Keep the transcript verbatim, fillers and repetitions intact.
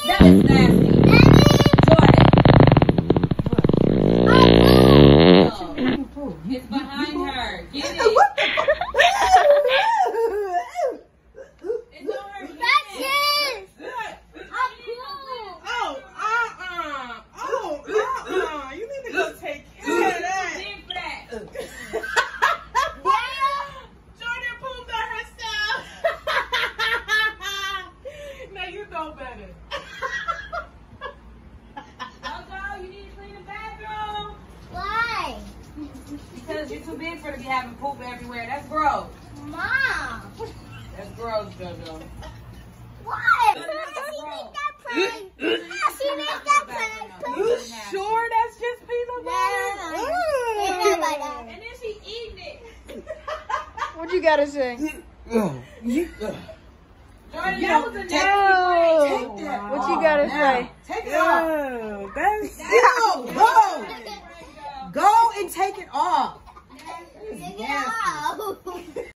That is nasty. Jordan. It's behind her. Get it. What the fuck? It's on her. Practice. Oh, uh-uh. Oh, uh-uh. You need to go take care of that. Jordan pooped on herself. Now you know better. Jojo, you need to clean the bathroom. Why? Because you're too big for to be having poop everywhere. That's gross. Mom. That's gross, Jojo. Why? She made that prank. She made that prank. You sure that's just peanut butter? Peanut butter. And then she eating it. What you gotta say? Jordan, that was a nasty Oh, prank. what you gotta say? Take it off. That's Go, go, go and take it off. Take it out.